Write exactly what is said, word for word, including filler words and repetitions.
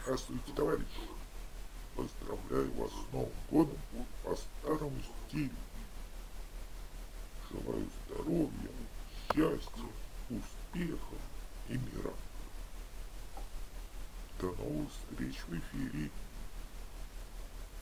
Здравствуйте, товарищи! Поздравляю вас с Новым годом по старому стилю. Желаю здоровья, счастья, успехов и мира. До новых встреч в эфире.